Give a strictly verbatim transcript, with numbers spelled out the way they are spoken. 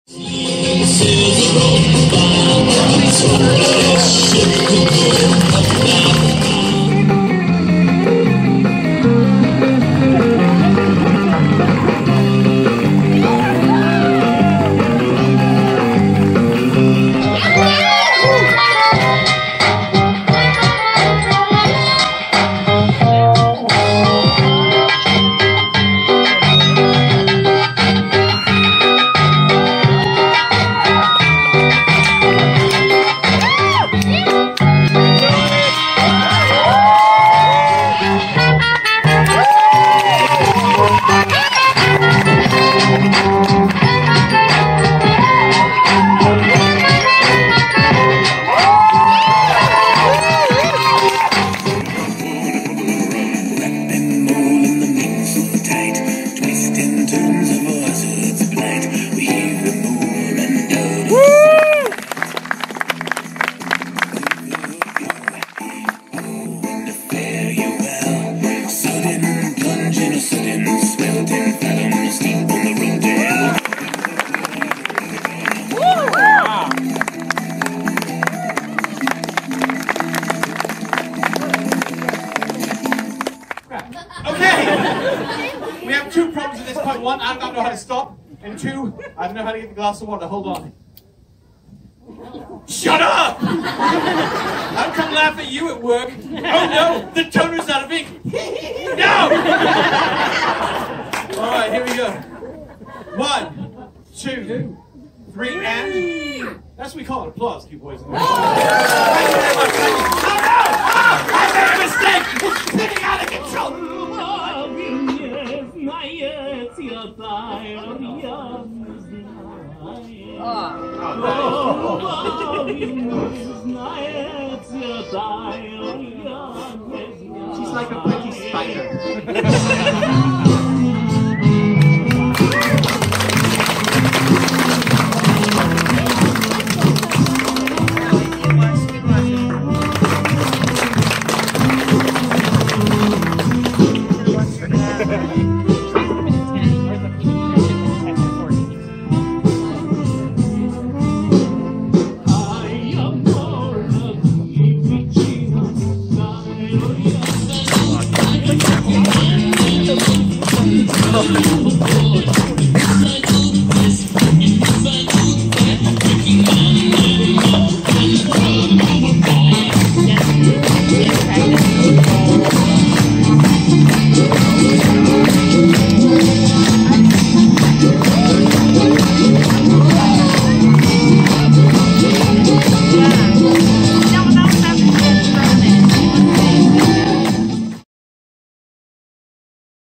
We have two problems at this point. One, I don't know how to stop. And two, I don't know how to get the glass of water. Hold on. Shut up! I'll come laugh at you at work. Oh no, the toner's out of ink. No! Alright, here we go. One, two, three, and... That's what we call it, applause, you boys. Thank you very much. Oh no! Oh, I made a mistake! It's spinning out of control! She's like a pretty spider.